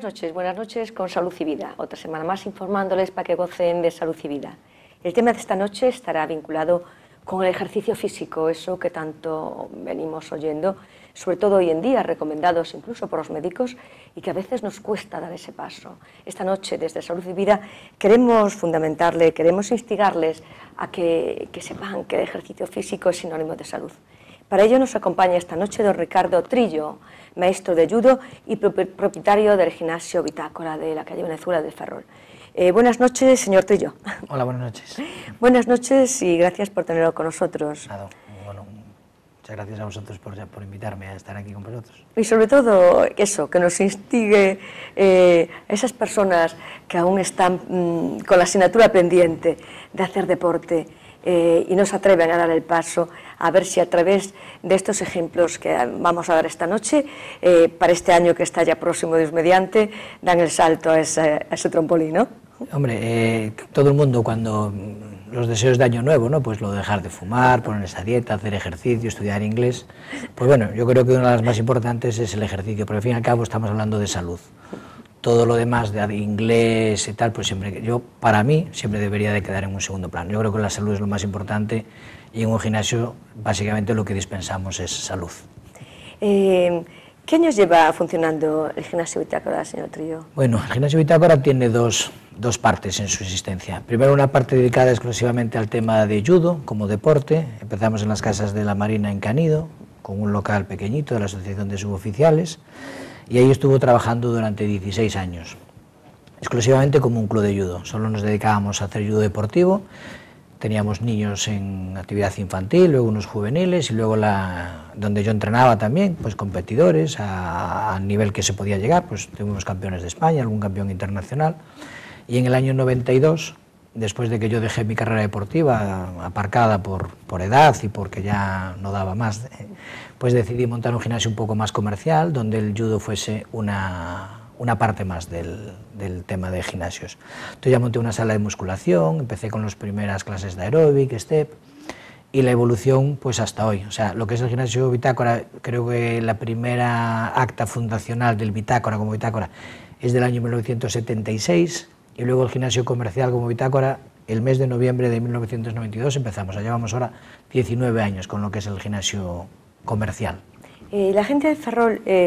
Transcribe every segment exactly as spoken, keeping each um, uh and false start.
noches, buenas noches con Salud y Vida. Otra semana más informándoles para que gocen de salud y vida. El tema de esta noche estará vinculado con el ejercicio físico, eso que tanto venimos oyendo, sobre todo hoy en día, recomendados incluso por los médicos y que a veces nos cuesta dar ese paso. Esta noche, desde Salud y Vida, queremos fundamentarle, queremos instigarles a que, que sepan que el ejercicio físico es sinónimo de salud. Para ello nos acompaña esta noche don Ricardo Trillo, maestro de judo y propietario del gimnasio Bitácora de la calle Venezuela de Ferrol. Eh, buenas noches, señor Trillo. Hola, buenas noches. Buenas noches y gracias por tenerlo con nosotros. Nada, bueno, muchas gracias a vosotros por, por invitarme a estar aquí con vosotros. Y sobre todo eso, que nos instigue eh, esas personas que aún están mmm, con la asignatura pendiente de hacer deporte eh, y no se atreven a dar el paso, a ver si a través de estos ejemplos que vamos a dar esta noche, eh, para este año que está ya próximo, Dios mediante, dan el salto a ese, a ese trampolín, ¿no? Hombre, eh, todo el mundo cuando los deseos de año nuevo, ¿no? Pues lo de dejar de fumar, poner esa dieta, hacer ejercicio, estudiar inglés. Pues bueno, yo creo que una de las más importantes es el ejercicio, porque al fin y al cabo estamos hablando de salud. Todo lo demás de inglés y tal, pues siempre, yo, para mí, siempre debería de quedar en un segundo plano. Yo creo que la salud es lo más importante y en un gimnasio, básicamente, lo que dispensamos es salud. Eh, ¿Qué años lleva funcionando el gimnasio Bitácora, señor Trillo? Bueno, el gimnasio Bitácora tiene dos, dos partes en su existencia. Primero, una parte dedicada exclusivamente al tema de judo, como deporte. Empezamos en las casas de la Marina en Canido, con un local pequeñito de la Asociación de Suboficiales, y ahí estuvo trabajando durante dieciséis años, exclusivamente como un club de judo. Solo nos dedicábamos a hacer judo deportivo. Teníamos niños en actividad infantil, luego unos juveniles y luego la, donde yo entrenaba también, pues competidores a, a nivel que se podía llegar, pues tuvimos campeones de España, algún campeón internacional. Y en el año noventa y dos, después de que yo dejé mi carrera deportiva aparcada por, por edad y porque ya no daba más, pues decidí montar un gimnasio un poco más comercial, donde el judo fuese una... una parte más del, del tema de gimnasios. Entonces ya monté una sala de musculación, empecé con las primeras clases de aeróbic, step, y la evolución pues hasta hoy. O sea, lo que es el gimnasio Bitácora, creo que la primera acta fundacional del Bitácora como Bitácora es del año mil novecientos setenta y seis, y luego el gimnasio comercial como Bitácora, el mes de noviembre de mil novecientos noventa y dos empezamos. O sea, llevamos ahora diecinueve años con lo que es el gimnasio comercial. Eh, la gente de Ferrol... Eh...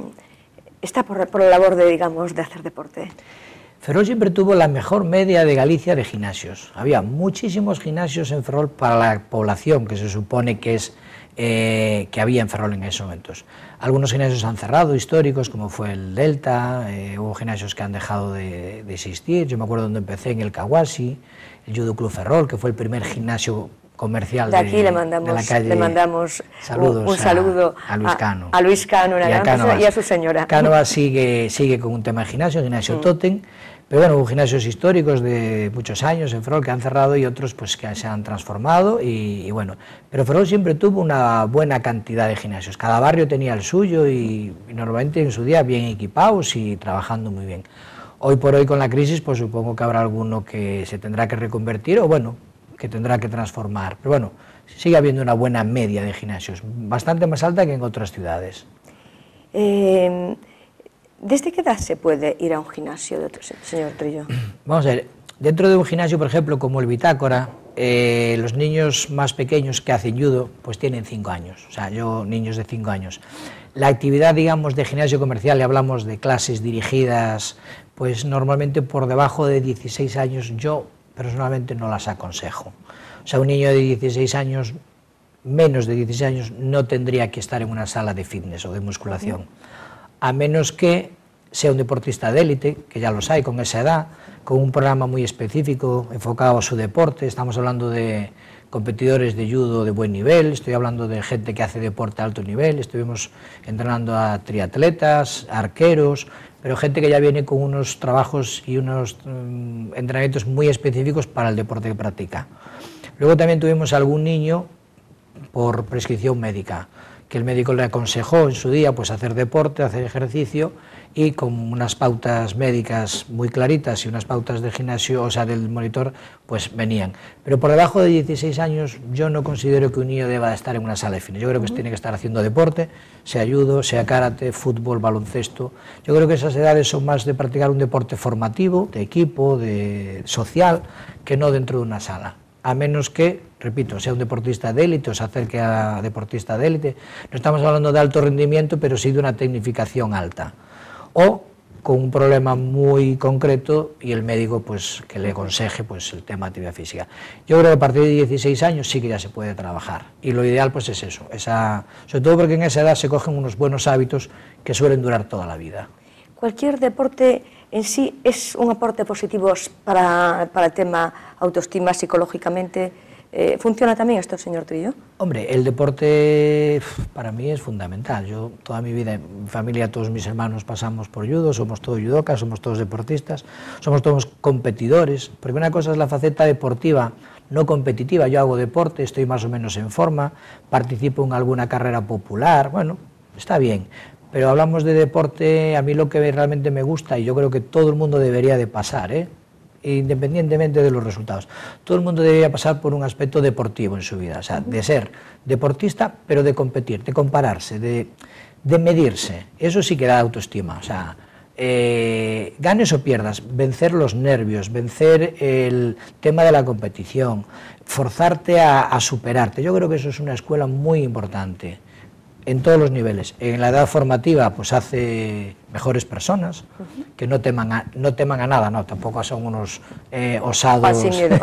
está por, por la labor de, digamos, de hacer deporte. Ferrol siempre tuvo la mejor media de Galicia de gimnasios. Había muchísimos gimnasios en Ferrol para la población que se supone que es eh, que había en Ferrol en esos momentos. Algunos gimnasios han cerrado, históricos, como fue el Delta, eh, hubo gimnasios que han dejado de, de existir. Yo me acuerdo donde empecé en el Kawasi, el Judo Club Ferrol, que fue el primer gimnasio comercial de, de aquí le mandamos, de la calle. Le mandamos Saludos un, un saludo a, a Luis Cano, a, a, Luis Cano, una y, a gran persona, y a su señora. Cánova sigue, sigue con un tema de gimnasio, gimnasio mm. Totem, pero bueno, hubo gimnasios históricos de muchos años en Ferrol que han cerrado y otros pues que se han transformado y, y bueno, pero Ferrol siempre tuvo una buena cantidad de gimnasios, cada barrio tenía el suyo y, y normalmente en su día bien equipados y trabajando muy bien. Hoy por hoy con la crisis pues supongo que habrá alguno que se tendrá que reconvertir o bueno, que tendrá que transformar, pero bueno, sigue habiendo una buena media de gimnasios, bastante más alta que en otras ciudades. Eh, ¿Desde qué edad se puede ir a un gimnasio, de otro, señor Trillo? Vamos a ver, dentro de un gimnasio, por ejemplo, como el Bitácora, eh, los niños más pequeños que hacen judo, pues tienen cinco años, o sea, yo, niños de cinco años. La actividad, digamos, de gimnasio comercial, y hablamos de clases dirigidas, pues normalmente por debajo de dieciséis años, yo personalmente no las aconsejo. O sea, un niño de dieciséis años, menos de dieciséis años, no tendría que estar en una sala de fitness o de musculación, uh-huh. a menos que sea un deportista de élite, que ya los hay con esa edad, con un programa muy específico, enfocado a su deporte. Estamos hablando de competidores de judo de buen nivel, estoy hablando de gente que hace deporte a alto nivel, estuvimos entrenando a triatletas, arqueros, pero gente que ya viene con unos trabajos y unos um, entrenamientos muy específicos para el deporte que practica. Luego también tuvimos algún niño por prescripción médica, que el médico le aconsejó en su día pues hacer deporte, hacer ejercicio, y con unas pautas médicas muy claritas y unas pautas de gimnasio, o sea, del monitor, pues venían. Pero por debajo de dieciséis años yo no considero que un niño deba estar en una sala de fitness. Yo creo que uh-huh. tiene que estar haciendo deporte, sea judo, sea karate, fútbol, baloncesto. Yo creo que esas edades son más de practicar un deporte formativo, de equipo, de social, que no dentro de una sala. A menos que, repito, sea un deportista de élite o se acerque a deportista de élite. No estamos hablando de alto rendimiento, pero sí de una tecnificación alta. O con un problema muy concreto y el médico pues que le aconseje pues el tema de actividad física. Yo creo que a partir de dieciséis años sí que ya se puede trabajar, y lo ideal pues es eso, esa, sobre todo porque en esa edad se cogen unos buenos hábitos que suelen durar toda la vida. Cualquier deporte en sí es un aporte positivo para, para el tema autoestima psicológicamente. Eh, ¿Funciona también esto, señor Trillo? Hombre, el deporte para mí es fundamental. Yo toda mi vida, en mi familia, todos mis hermanos pasamos por judo, somos todos judocas, somos todos deportistas, somos todos competidores, porque una cosa es la faceta deportiva, no competitiva. Yo hago deporte, estoy más o menos en forma, participo en alguna carrera popular, bueno, está bien. Pero hablamos de deporte, a mí lo que realmente me gusta, y yo creo que todo el mundo debería de pasar, ¿eh? independientemente de los resultados. Todo el mundo debería pasar por un aspecto deportivo en su vida, o sea, de ser deportista, pero de competir, de compararse, de, de medirse. Eso sí que da autoestima, o sea, eh, ganes o pierdas, vencer los nervios, vencer el tema de la competición, forzarte a, a superarte. Yo creo que eso es una escuela muy importante en todos los niveles. En la edad formativa pues hace mejores personas, uh-huh. que no teman a, no teman a nada, no, tampoco son unos eh, osados,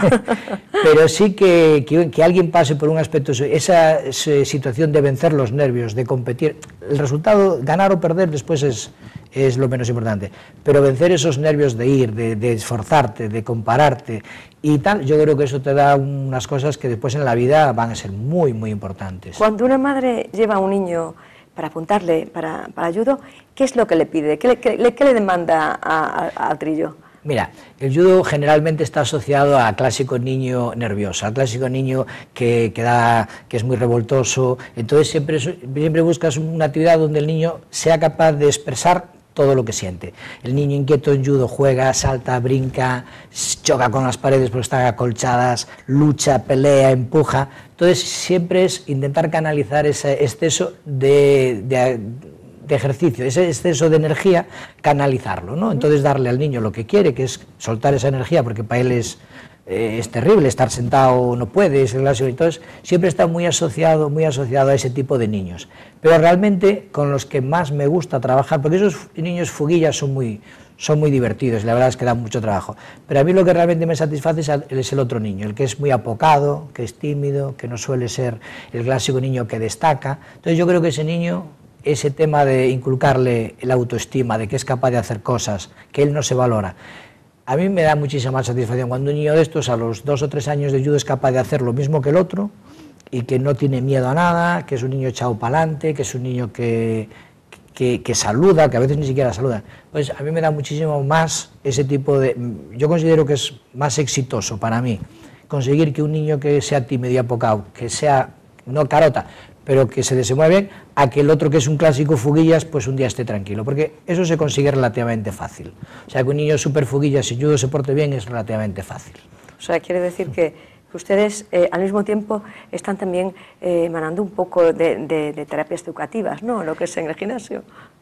pero sí que, que, que alguien pase por un aspecto, esa, esa situación de vencer los nervios, de competir. El resultado, ganar o perder, después es, es lo menos importante, pero vencer esos nervios de ir, de, de esforzarte, de compararte y tal, yo creo que eso te da unas cosas que después en la vida van a ser muy, muy importantes. Cuando una madre lleva a un niño para apuntarle para, para judo, ¿qué es lo que le pide? ¿Qué le, qué le, qué le demanda al Trillo? Mira, el judo generalmente está asociado a clásico niño nervioso, al clásico niño que, que, da, que es muy revoltoso. Entonces siempre, siempre buscas una actividad donde el niño sea capaz de expresar todo lo que siente. El niño inquieto en judo juega, salta, brinca, choca con las paredes porque están acolchadas, lucha, pelea, empuja. Entonces siempre es intentar canalizar ese exceso de, de, de ejercicio, ese exceso de energía, canalizarlo, ¿no? Entonces darle al niño lo que quiere, que es soltar esa energía, porque para él es, eh, es terrible, estar sentado no puede, es el clásico. Entonces siempre está muy asociado, muy asociado a ese tipo de niños. Pero realmente con los que más me gusta trabajar, porque esos niños fuguillas son muy, son muy divertidos, la verdad es que dan mucho trabajo, pero a mí lo que realmente me satisface es, es el otro niño, el que es muy apocado, que es tímido, que no suele ser el clásico niño que destaca. Entonces yo creo que ese niño, ese tema de inculcarle la autoestima, de que es capaz de hacer cosas, que él no se valora, a mí me da muchísima satisfacción cuando un niño de estos a los dos o tres años de judo es capaz de hacer lo mismo que el otro, y que no tiene miedo a nada, que es un niño echado para adelante, que es un niño que, que, que saluda, que a veces ni siquiera saluda. Pues a mí me da muchísimo más ese tipo de... Yo considero que es más exitoso para mí conseguir que un niño que sea tímido y apocado, que sea, no carota, pero que se desenvuelva bien, a que el otro que es un clásico fuguillas, pues un día esté tranquilo, porque eso se consigue relativamente fácil. O sea, que un niño súper fuguillas y judo se porte bien es relativamente fácil. O sea, quiere decir que ustedes eh, al mismo tiempo están también eh, emanando un poco de, de, de terapias educativas, ¿no?, lo que es en el gimnasio.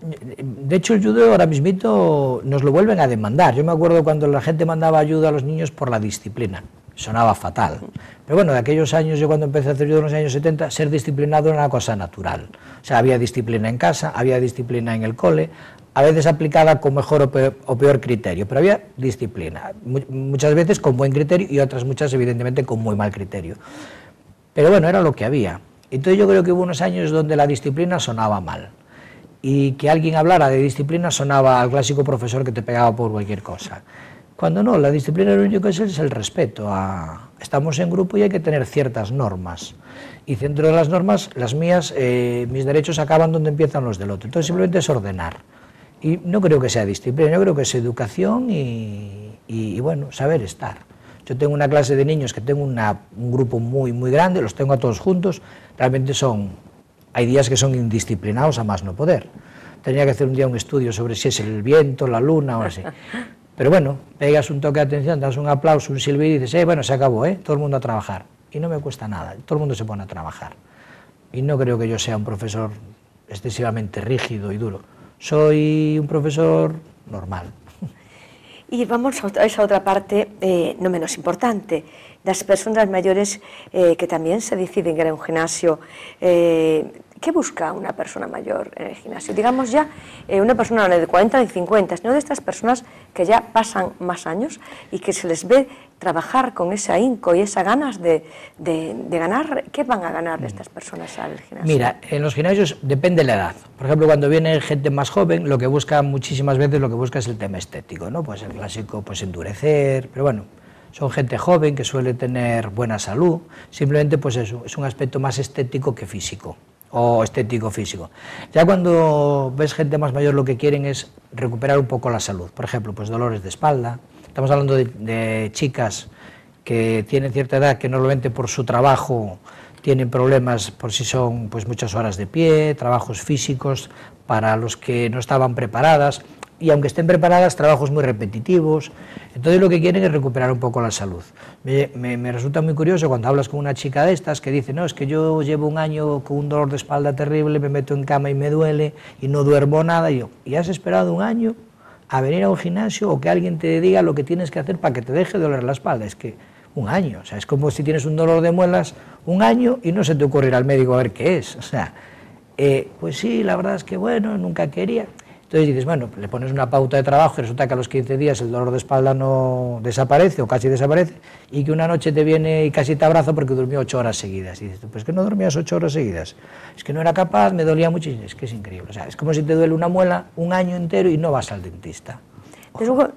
De hecho, el judo ahora mismito nos lo vuelven a demandar. Yo me acuerdo cuando la gente mandaba ayuda a los niños por la disciplina. Sonaba fatal. Pero bueno, de aquellos años, yo cuando empecé a hacer judo en los años setenta, ser disciplinado era una cosa natural. O sea, había disciplina en casa, había disciplina en el cole, a veces aplicada con mejor o peor, o peor criterio, pero había disciplina, muchas veces con buen criterio y otras muchas evidentemente con muy mal criterio. Pero bueno, era lo que había. Entonces yo creo que hubo unos años donde la disciplina sonaba mal, y que alguien hablara de disciplina sonaba al clásico profesor que te pegaba por cualquier cosa. Cuando no, la disciplina lo único que es es el respeto. A, estamos en grupo y hay que tener ciertas normas. Y dentro de las normas, las mías, eh, mis derechos acaban donde empiezan los del otro. Entonces simplemente es ordenar. Y no creo que sea disciplina, yo creo que es educación y, y, y bueno, saber estar. Yo tengo una clase de niños que tengo una, un grupo muy, muy grande, los tengo a todos juntos, realmente son hay días que son indisciplinados a más no poder. Tenía que hacer un día un estudio sobre si es el viento, la luna o así. Pero bueno, pegas un toque de atención, das un aplauso, un silbido y dices, eh, bueno, se acabó, ¿eh? Todo el mundo a trabajar. Y no me cuesta nada, todo el mundo se pone a trabajar. Y no creo que yo sea un profesor excesivamente rígido y duro. Soy un profesor normal. Y vamos a esa otra parte, eh, no menos importante, las personas mayores eh, que también se deciden ir a un gimnasio. Eh, ¿Qué busca una persona mayor en el gimnasio? Digamos ya, eh, una persona no de cuarenta ni cincuenta, sino de estas personas que ya pasan más años y que se les ve trabajar con ese ahínco y esas ganas de, de, de ganar. ¿Qué van a ganar estas personas al gimnasio? Mira, en los gimnasios depende de la edad. Por ejemplo, cuando viene gente más joven, lo que busca muchísimas veces lo que busca es el tema estético, ¿no? Pues el clásico, pues endurecer, pero bueno, son gente joven que suele tener buena salud, simplemente pues eso, es un aspecto más estético que físico, o estético físico. Ya cuando ves gente más mayor, lo que quieren es recuperar un poco la salud, por ejemplo, pues dolores de espalda. Estamos hablando de, de chicas que tienen cierta edad, que normalmente por su trabajo tienen problemas por si son pues muchas horas de pie, trabajos físicos para los que no estaban preparadas, y aunque estén preparadas, trabajos muy repetitivos. Entonces lo que quieren es recuperar un poco la salud. Me, me, me resulta muy curioso cuando hablas con una chica de estas que dice, no, es que yo llevo un año con un dolor de espalda terrible, me meto en cama y me duele y no duermo nada. Y yo, ¿y has esperado un año a venir a un gimnasio o que alguien te diga lo que tienes que hacer para que te deje de doler la espalda? Es que un año, o sea, es como si tienes un dolor de muelas un año y no se te ocurre ir al médico a ver qué es. O sea, eh, pues sí, la verdad es que bueno, nunca quería. Entonces dices, bueno, le pones una pauta de trabajo y resulta que a los quince días el dolor de espalda no desaparece o casi desaparece, y que una noche te viene y casi te abraza porque durmió ocho horas seguidas. Y dices, pues que no dormías ocho horas seguidas, es que no era capaz, me dolía mucho. Y es que es increíble, o sea, es como si te duele una muela un año entero y no vas al dentista. Desde luego,